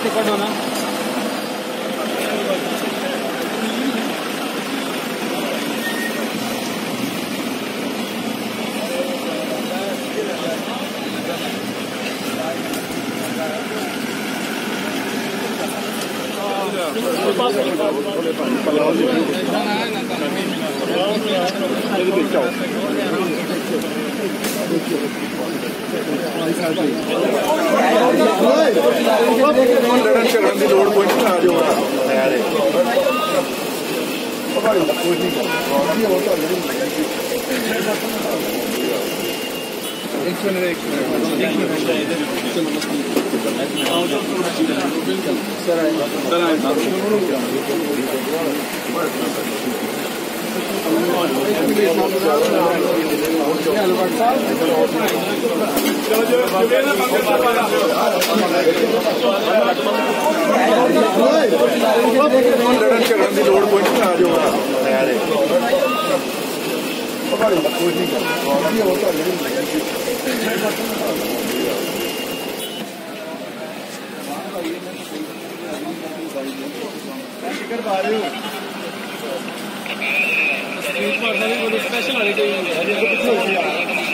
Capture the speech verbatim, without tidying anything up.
ticket होना ਕਰਨ ਦੀ ਲੋੜ ਕੋਈ ਨਹੀਂ ਆ ਜਾਓ ਤਿਆਰ ਹੈ ਕੋਈ ਨਹੀਂ एक मिनट एक मिनट एक मिनट सर लड़न झगड़न की लोड़ कोई नहीं आ जाओ तैयार है कोई नहीं टिकट पा रहे हो स्पीड पर स्पेशल वाली